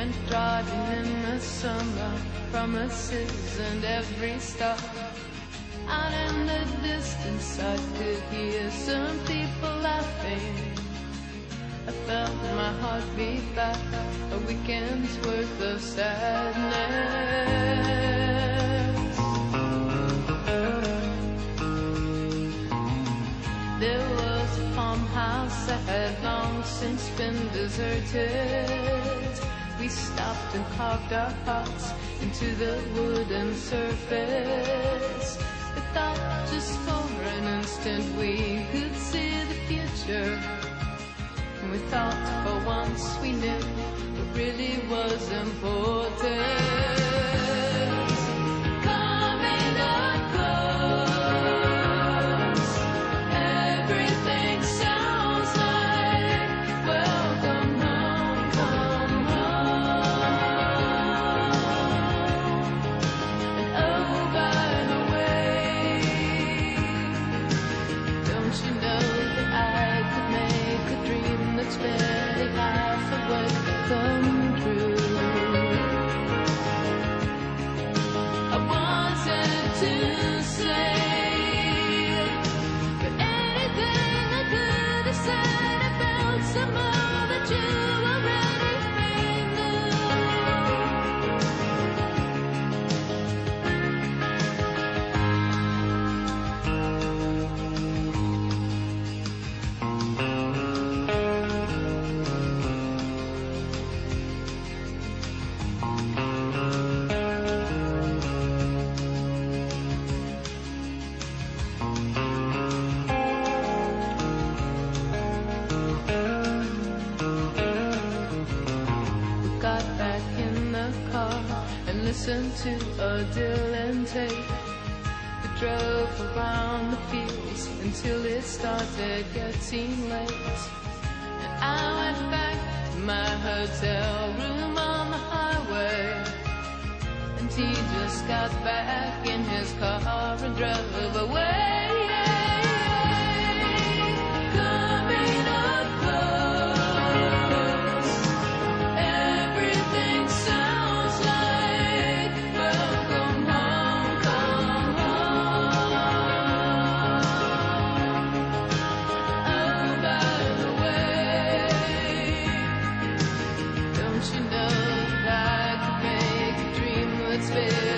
went driving in the summer, promises and every stop. Out in the distance I could hear some people laughing. I felt my heart beat back, a weekend's worth of sadness. There was a farmhouse that had long since been deserted. We stopped and carved our hearts into the wooden surface. We thought just for an instant we could see the future. We thought for once we knew what really was important. Coming up close, everything sounds like welcome home, come home. And oh, by the way, don't you know that I could make a dream that's barely half of what come true. I wanted to say, but anything I could have said, I felt somehow that you already listened to a Dylan tape. We drove around the fields until it started getting late. And I went back to my hotel room on the highway. And he just got back in his car and drove away. Coming up close, everything sounds like welcome home, come home. Oh, by the way, don't you know that I could make a dream that's big?